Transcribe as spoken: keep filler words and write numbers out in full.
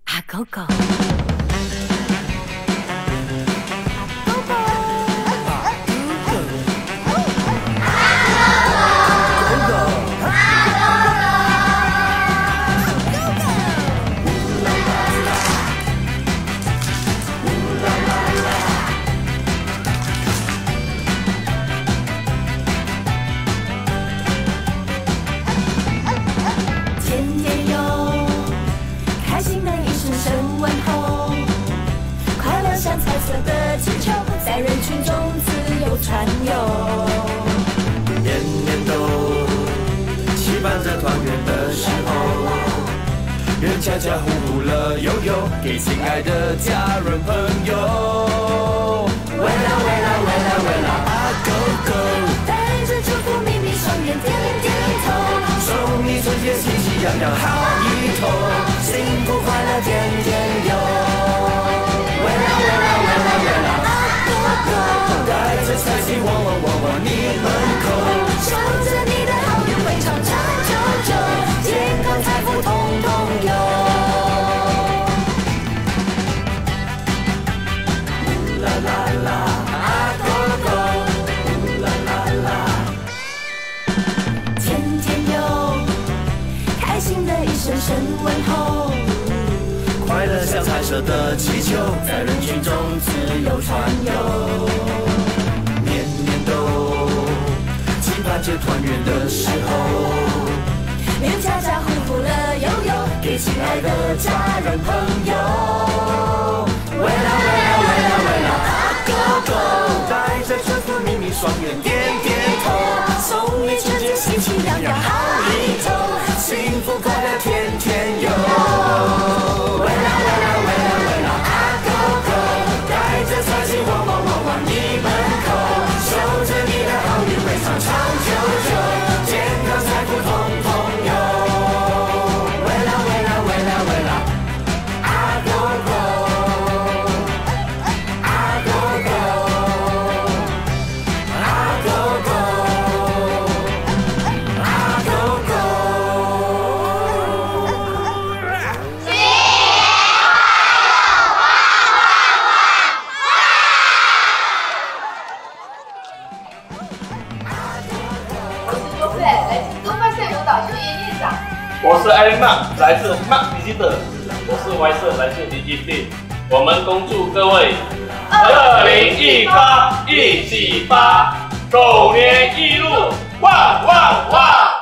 啊狗狗。 传游，年年都期盼着团圆的时候，愿家家户户乐悠悠，给亲爱的家人朋友。喂啦喂啦喂啦喂啦啊狗狗，带着祝福秘密双眼点点头，祝你春节喜气洋洋好意头，幸福快乐天天有。喂啦喂啦喂啦喂啦啊狗狗。 带着财气旺旺旺旺你门口，守着你的好运会长长久久，健康财富统统有。呜啦啦啦啊狗狗，呜啦啦啦，天天有开心的一声声问候，快乐像彩色的气球，在人群中自由传游。 盼着团圆的时候，愿家家户户乐悠悠，给亲爱的家人朋友。喂啦喂啦喂啦喂啦啊狗狗，带着祝福秘密双眼点点头，送你春节喜气洋洋好意头，幸福快乐天天有。喂啦喂啦喂啦喂啦啊狗狗，带着财气旺旺旺旺你门口，守着你的好运会长长。 我是艾琳娜，来自 Mark Digital。我是 Y 社，来自林荫地。我们恭祝各位二零一八一起发，狗年一路旺旺旺！